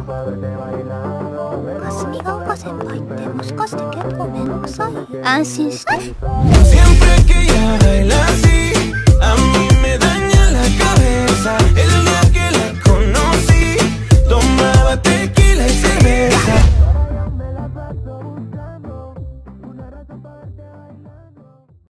霞ヶ丘先輩ってもしかして結構めんどくさい？安心して。 Siempre que ella baila así, a mí me daña.